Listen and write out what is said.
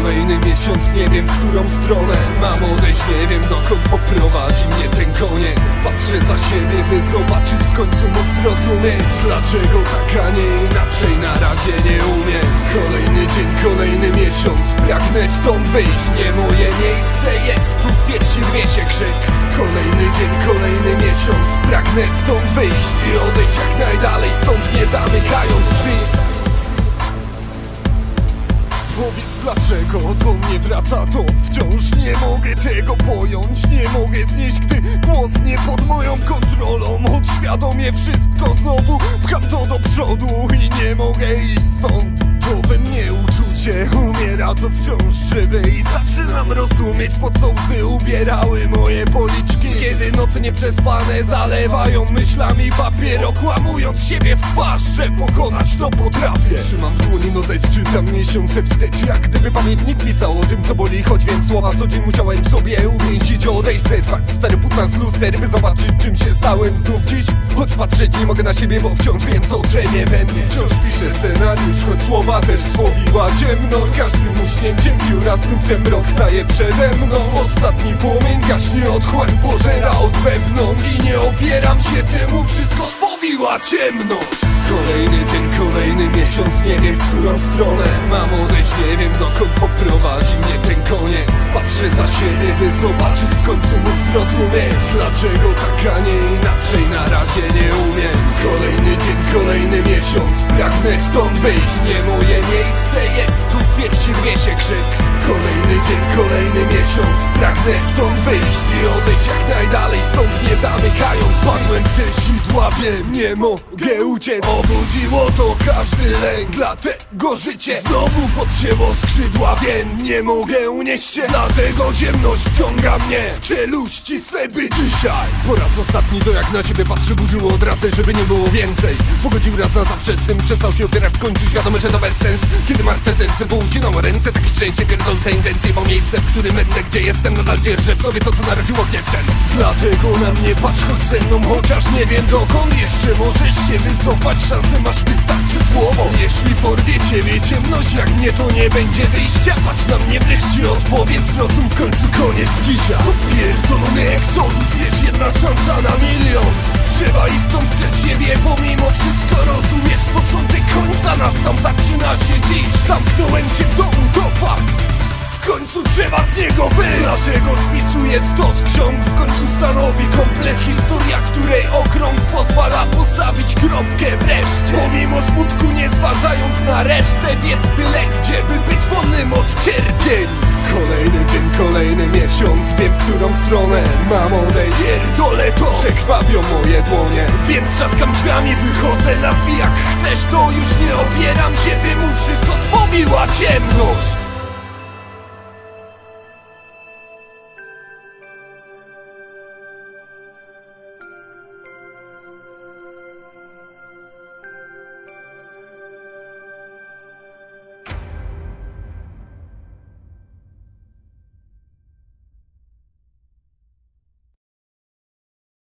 Kolejny miesiąc, nie wiem w którą stronę mam odejść, nie wiem dokąd poprowadzi mnie ten koniec. Patrzę za siebie, by zobaczyć w końcu móc zrozumieć, dlaczego tak, a nie inaczej na razie nie umiem. Kolejny dzień, kolejny miesiąc, pragnę stąd wyjść. Nie moje miejsce jest, tu w piersi rwie się krzyk. Kolejny dzień, kolejny miesiąc, pragnę stąd wyjść i odejść jak najdalej stąd, nie zamykając drzwi. Powiedz dlaczego do mnie wraca to, wciąż nie mogę tego pojąć. Nie mogę znieść, gdy głos nie pod moją kontrolą. Odświadomię wszystko, znowu pcham to do przodu i nie mogę iść stąd. To we mnie uczucie umiera, to wciąż żywe i zaczynam rozumieć, po co łzy ubierały moje policzki. Kiedy noce nieprzespane zalewają myślami papier, okłamując siebie w twarz, że pokonać to potrafię. Trzymam w dłoni notes, czytam miesiące wstecz, jak gdyby pamiętnik pisał o tym, co boli. Choć wiem słowa, co dzień musiałem sobie uwięzić, odejść, zerwać stary płótna z luster, by zobaczyć, czym się stałem znów dziś. Choć patrzeć nie mogę na siebie, bo wciąż wiem, co drzemie we mnie. Wciąż piszę scenariusz, choć słowa też spowiła ciemność. Z każdym uśnięciem pióra znów ten mrok staje przede mną. Ostatni płomień gaśnie, otchłań pożera od wewnątrz i nie opieram się temu, wszystko spowiła ciemność. Kolejny dzień, kolejny miesiąc, nie wiem w którą stronę mam odejść, nie wiem dokąd poprowadzi mnie ten koniec. Patrzę za siebie, by zobaczyć, w końcu móc zrozumieć, dlaczego tak, a nie inaczej na razie nie umiem. Kolejny dzień, kolejny miesiąc, pragnę stąd wyjść. Nie moje miejsce jest, tu w piersi rwie się krzyk. Kolejny dzień, kolejny miesiąc, pragnę stąd wyjść i odejść jak najdalej stąd, nie zamykając. Padłem w te sidła, wiem, nie mogę uciec. Obudziło to każdy lęk, dlatego życie znowu podcięło skrzydła. Wiem, nie mogę unieść się, dlatego ciemność wciąga mnie w czeluści swe, by dzisiaj po raz ostatni to jak na ciebie patrzę, budziło od razu, żeby nie było więcej. Pogodził raz na zawsze z tym, przestał się opierać, w końcu świadomy, że to bez sens. Kiedy martwe serce poucinało ręce, takie szczęście pierdol te intencje, bo miejsce, w którym będę, gdzie jestem, nadal dzierżę w sobie to, co narodziło gniew ten. Dlatego na mnie patrz, chodź ze mną, chociaż nie wiem dokąd jeszcze możesz się wycofać. Szansę masz, wystarczy słowo. Jeśli porwie ciebie ciemność, jak mnie, to nie będzie wyjścia. Patrz na mnie wreszcie, odpowiedz, rozum w końcu koniec dzisiaj. To pierdolony eksodus, jest jedna szansa na milion. Trzeba iść stąd przed siebie, pomimo wszystko rozumiesz, początek końca nastał, zaczyna się dziś. Zamknąłem się w domu, to fakt, w końcu trzeba z niego wyjść. Dlatego spisuję stos ksiąg, w końcu stanowi komplet, historia, której okrąg pozwala postawić kropkę wreszcie. Pomimo smutku, nie zważając na resztę, biec byle gdzie, by być wolnym od cierpień. Kolejny dzień, kolejny miesiąc, wiem w którą stronę mam odejść. Pierdolę to, że krwawią moje dłonie, więc trzaskam drzwiami, wychodzę, nazwij jak chcesz, to już nie opieram się temu, wszystko spowiła ciemność.